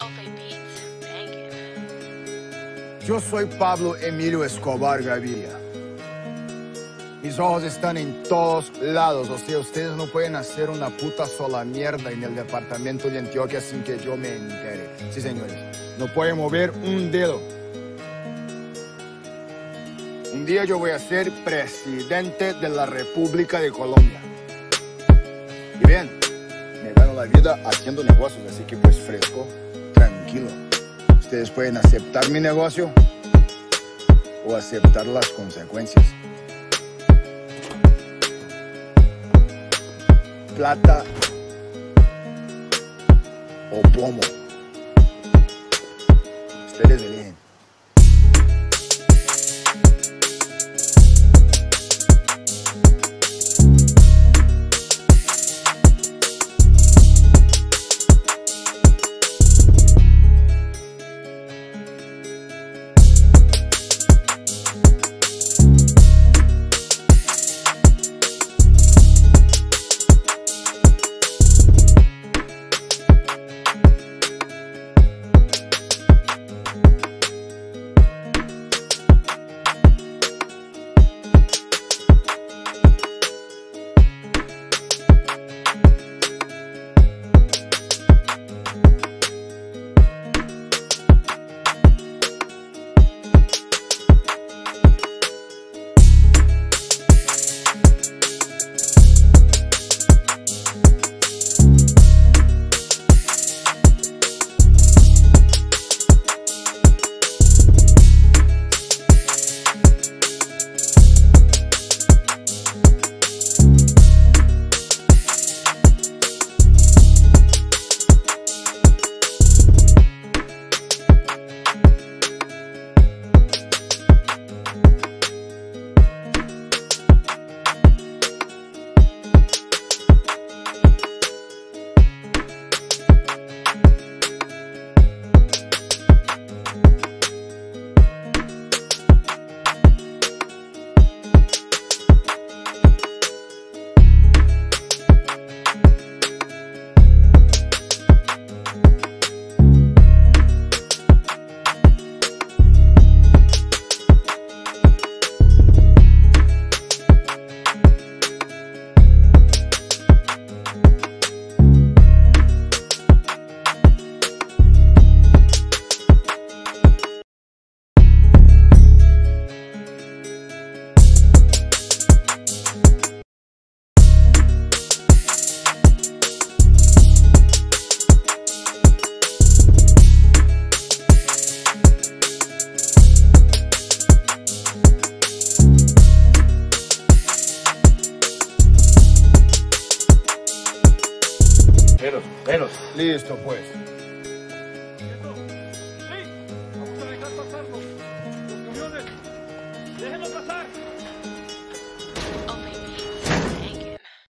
Yo soy Pablo Emilio Escobar Gaviria. Mis ojos están en todos lados. O sea, ustedes no pueden hacer una puta sola mierda en el departamento de Antioquia sin que yo me entere. Sí, señores. No pueden mover un dedo. Un día yo voy a ser presidente de la República de Colombia. Y bien, me gano la vida haciendo negocios, así que pues fresco, tranquilo. Ustedes pueden aceptar mi negocio o aceptar las consecuencias. Plata o plomo. Ustedes eligen. Velos. Listo, pues.